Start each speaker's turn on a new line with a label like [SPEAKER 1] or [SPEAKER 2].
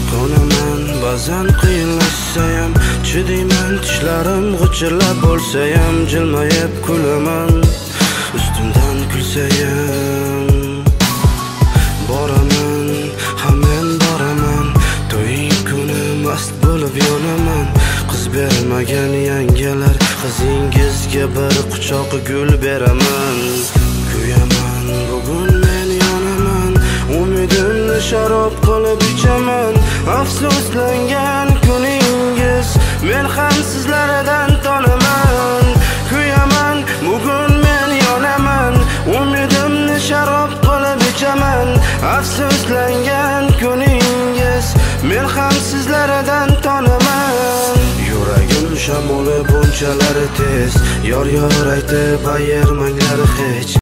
[SPEAKER 1] Qonaman ba'zan qiyinlashsayam, chidayman tishlarim g'ijirlab bo'lsayam, jilmayib kulaman ustimdan kulsayam. Boraman, men boraman, to'ying kuni mast bo'lib yonaman. Qiz bermagan yangalar, qizingizga bir quchoq gul beraman. Kuyaman, bugun men yonaman, umidimni sharob qilib ichaman. Afsuslangan kuningiz, men ham sizlardan tonaman. Kuyaman, bugun men yonaman, umidimni sharob qilib ichaman. Afsuslangan kuningiz, men ham sizlardan tonaman. Yuragim shamoli bunchalar tez, yor aytib ayirmanglar hech.